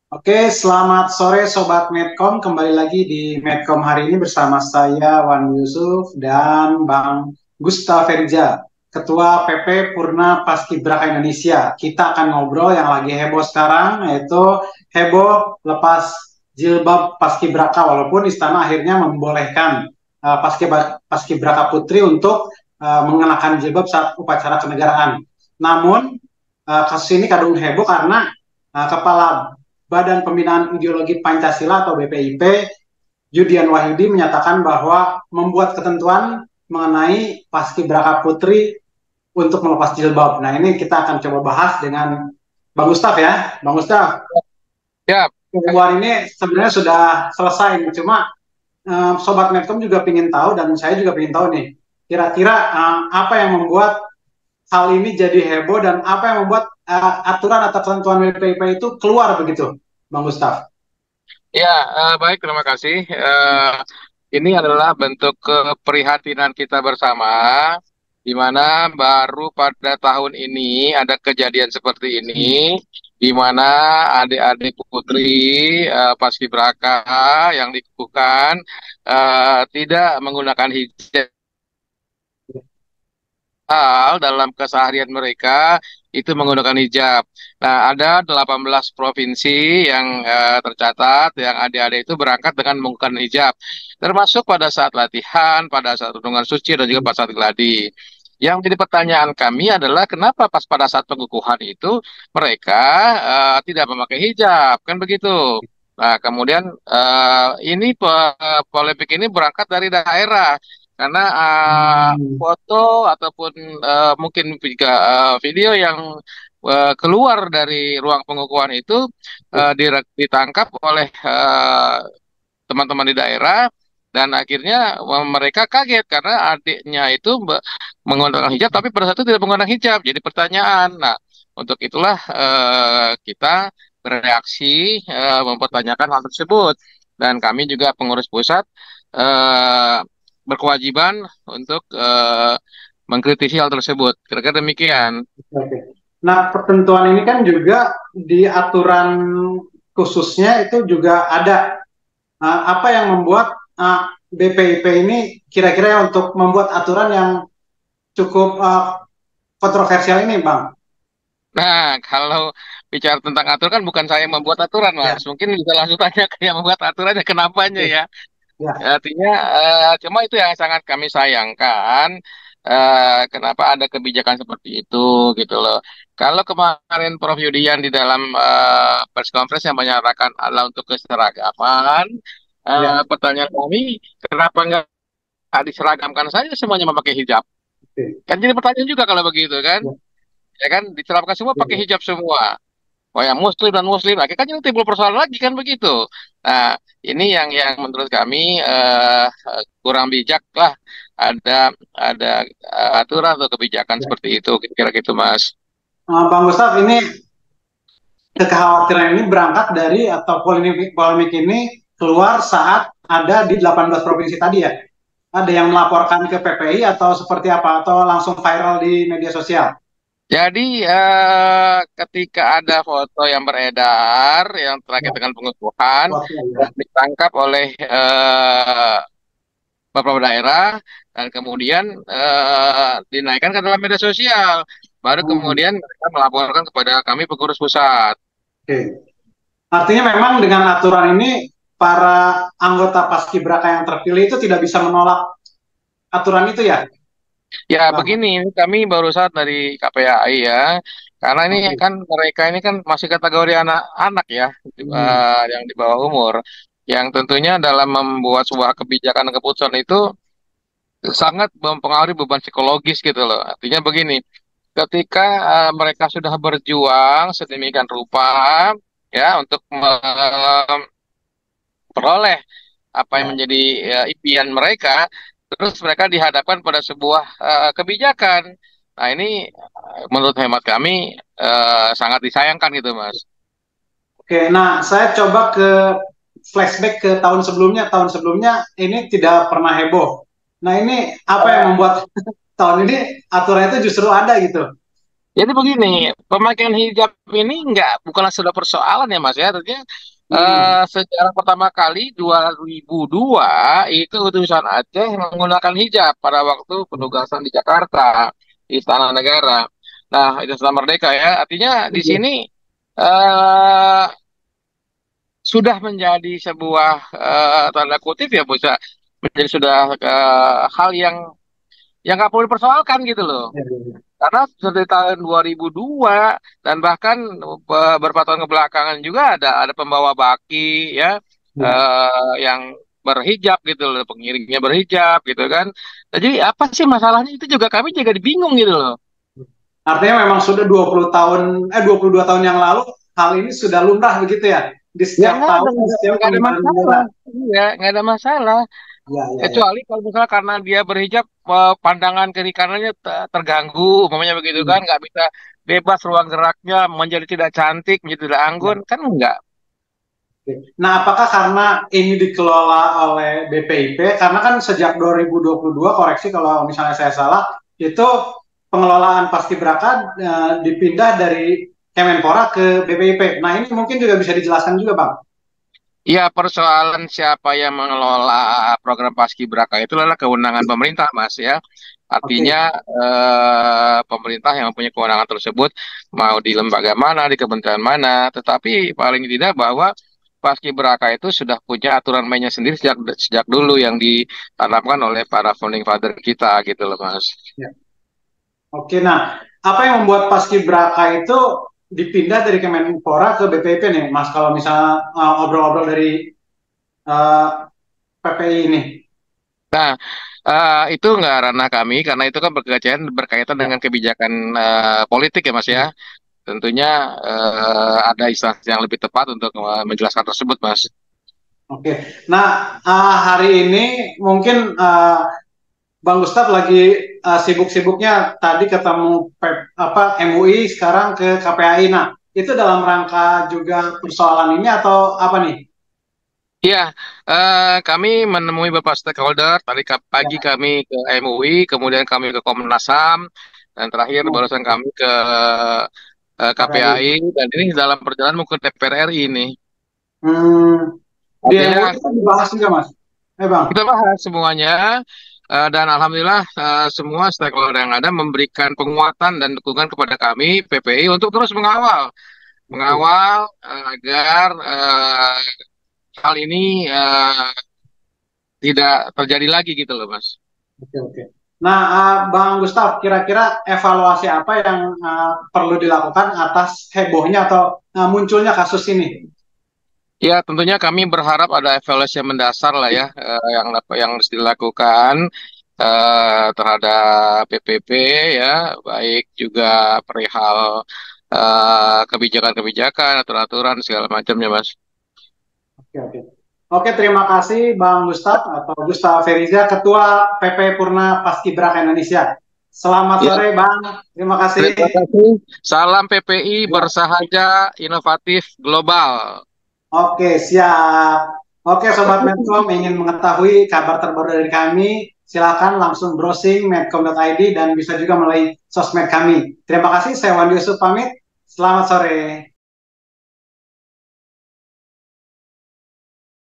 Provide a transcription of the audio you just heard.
Oke, selamat sore Sobat Medcom. Kembali lagi di Medcom hari ini bersama saya Wan Yusuf dan Bang Gustaf Ferja, Ketua PP Purna Paskibraka Indonesia. Kita akan ngobrol yang lagi heboh sekarang, yaitu heboh lepas jilbab Paskibraka, walaupun Istana akhirnya membolehkan Paskibraka Putri untuk mengenakan jilbab saat upacara kenegaraan. Namun, kasus ini kadung heboh karena Kepala Badan Pembinaan Ideologi Pancasila atau BPIP, Yudian Wahyudi menyatakan bahwa membuat ketentuan mengenai paskibraka putri untuk melepas jilbab. Nah, ini kita akan coba bahas dengan Bang Gustaf ya. Bang Gustaf, Ya, hubungan ini sebenarnya sudah selesai, cuma Sobat Medcom juga ingin tahu dan saya juga ingin tahu nih, kira-kira apa yang membuat hal ini jadi heboh dan apa yang membuat aturan atau ketentuan BPIP itu keluar begitu, Bang Gustaf? ya, baik, terima kasih. Ini adalah bentuk keprihatinan kita bersama, di mana baru pada tahun ini ada kejadian seperti ini, di mana adik-adik putri paskibraka yang dikukuhkan tidak menggunakan hijab dalam keseharian mereka itu menggunakan hijab. Nah, ada 18 provinsi yang tercatat yang adik-adik itu berangkat dengan menggunakan hijab, termasuk pada saat latihan, pada saat renungan suci dan juga pada saat gladi. Yang menjadi pertanyaan kami adalah kenapa pas pada saat pengukuhan itu mereka tidak memakai hijab, kan begitu. Nah, kemudian polemik ini berangkat dari daerah karena foto ataupun mungkin juga video yang keluar dari ruang pengukuhan itu ditangkap oleh teman-teman di daerah dan akhirnya mereka kaget karena adiknya itu menggunakan hijab tapi pada saat itu tidak menggunakan hijab. Jadi pertanyaan. Nah, untuk itulah kita bereaksi mempertanyakan hal tersebut dan kami juga pengurus pusat eh, berkewajiban untuk mengkritisi hal tersebut. Kira-kira demikian. Oke. Nah, ketentuan ini kan juga di aturan khususnya itu juga ada. Apa yang membuat BPIP ini kira-kira untuk membuat aturan yang cukup kontroversial ini, Bang? Nah, kalau bicara tentang aturan kan bukan saya yang membuat aturan, Ya, Mas. Mungkin bisa langsung tanya ke yang membuat aturannya kenapanya oke. ya. Ya, Artinya, cuma itu yang sangat kami sayangkan. Kenapa ada kebijakan seperti itu gitu loh. Kalau kemarin Prof Yudian di dalam press conference yang menyatakan adalah untuk keseragaman, ya, pertanyaan kami, kenapa nggak diseragamkan saja semuanya memakai hijab? oke. Kan jadi pertanyaan juga kalau begitu kan? Ya, Ya kan, diserapkan semua ya, pakai hijab semua. Oh yang muslim dan muslim, akhirnya kan timbul persoalan lagi kan begitu. Nah, ini yang menurut kami kurang bijak lah. Ada aturan atau kebijakan ya. seperti itu, kira-kira gitu, Mas. Bang Gustaf, ini kekhawatiran ini berangkat dari atau polemik ini keluar saat ada di 18 provinsi tadi ya? Ada yang melaporkan ke PPI atau seperti apa? Atau langsung viral di media sosial? Jadi ketika ada foto yang beredar yang terkait Ya, dengan pengukuhan waktu ya. dan ditangkap oleh beberapa daerah dan kemudian dinaikkan ke dalam media sosial. Baru Hmm, kemudian mereka melaporkan kepada kami pengurus pusat. oke. Artinya memang dengan aturan ini para anggota paskibraka yang terpilih itu tidak bisa menolak aturan itu ya, Ya Bang? begini, ini kami barusan dari KPAI ya, karena ini Oke. kan mereka ini kan masih kategori anak-anak ya, Hmm. yang di bawah umur, yang tentunya dalam membuat sebuah kebijakan dan keputusan itu sangat mempengaruhi beban psikologis gitu loh. Artinya begini, ketika mereka sudah berjuang sedemikian rupa ya untuk memperoleh apa yang Ya. menjadi impian mereka, terus mereka dihadapkan pada sebuah kebijakan. Nah ini menurut hemat kami sangat disayangkan gitu Mas. Oke, nah saya coba ke flashback ke tahun sebelumnya. Tahun sebelumnya ini tidak pernah heboh. Nah ini apa yang membuat tahun ini aturan itu justru ada gitu? Jadi begini, pemakaian hijab ini bukanlah sudah persoalan ya Mas ya. Artinya Hmm. sejarah pertama kali 2002 itu utusan Aceh menggunakan hijab pada waktu penugasan di Jakarta, di Istana Negara. Nah, itu Istana Merdeka ya. Artinya di sini eh, sudah menjadi sebuah tanda kutip ya, bisa menjadi sudah hal yang nggak perlu dipersoalkan gitu loh. Ya, ya, Karena dari tahun 2002 dan bahkan beberapa tahun kebelakangan juga ada pembawa baki ya, ya. yang berhijab gitu loh, pengiringnya berhijab gitu kan. Jadi apa sih masalahnya, itu juga kami juga bingung gitu loh. Artinya memang sudah 20 tahun, 22 tahun yang lalu, hal ini sudah lumrah begitu ya? Di Ya setiap tahun, di setiap nggak ada pengibaran bendera. masalah. Iya, nggak ada masalah. Ya, ya, ya. Kecuali kalau misalnya karena dia berhijab, pandangan kiri kanannya terganggu, umpamanya begitu kan, Hmm. nggak bisa bebas ruang geraknya, menjadi tidak cantik, menjadi tidak anggun, Ya. kan enggak. Nah, apakah karena ini dikelola oleh BPIP? Karena kan sejak 2022, koreksi kalau misalnya saya salah, itu pengelolaan paskibraka dipindah dari Kemenpora ke BPIP. Nah, ini mungkin juga bisa dijelaskan juga, Bang. Ya, persoalan siapa yang mengelola program Paskibraka itu adalah kewenangan pemerintah, Mas ya. Artinya Oke. pemerintah yang mempunyai kewenangan tersebut, mau di lembaga mana, di kementerian mana, tetapi paling tidak bahwa Paskibraka itu sudah punya aturan mainnya sendiri sejak sejak dulu yang ditanamkan oleh para founding father kita gitu loh, Mas. Ya. Oke, nah, apa yang membuat Paskibraka itu dipindah dari Kemenpora ke BPIP nih, Mas? Kalau misalnya obrol-obrol dari uh, PPI ini. Nah, itu nggak ranah kami karena itu kan berkaitan Ya. dengan kebijakan politik ya, Mas ya. Tentunya ada instansi yang lebih tepat untuk menjelaskan tersebut, Mas. Oke, nah hari ini mungkin Bang Gustaf lagi sibuk-sibuknya tadi ketemu MUI, sekarang ke KPAI. Nah, itu dalam rangka juga persoalan ini atau apa nih? Iya, kami menemui beberapa stakeholder. Tadi pagi Ya. kami ke MUI, kemudian kami ke Komnas HAM, dan terakhir Oh, barusan kami ke KPAI. KPAI, dan ini dalam perjalanan mau ke DPR RI ini. Hmm, di MUI Artinya itu dibahas juga, Mas. Bang. kita bahas semuanya, dan alhamdulillah semua stakeholder yang ada memberikan penguatan dan dukungan kepada kami PPI untuk terus mengawal, Oke, agar hal ini tidak terjadi lagi gitu loh, Mas. oke, oke. Nah, Bang Gustaf, kira-kira evaluasi apa yang perlu dilakukan atas hebohnya atau munculnya kasus ini? Ya, tentunya kami berharap ada evaluasi yang mendasar lah ya, yang harus dilakukan terhadap PPP ya, baik juga perihal kebijakan-kebijakan, aturan-aturan segala macamnya, Mas. Oke, oke. Oke, terima kasih Bang Gustaf atau Gustaf Feriza, Ketua PP Purna Paskibraka Indonesia. Selamat Ya, sore, Bang. Terima kasih. terima kasih. Salam PPI Ya. bersahaja, inovatif, global. Oke, siap. Oke, Sobat Medcom, ingin mengetahui kabar terbaru dari kami, silakan langsung browsing medcom.id dan bisa juga melalui sosmed kami. Terima kasih, saya Wandi Yusuf pamit. Selamat sore.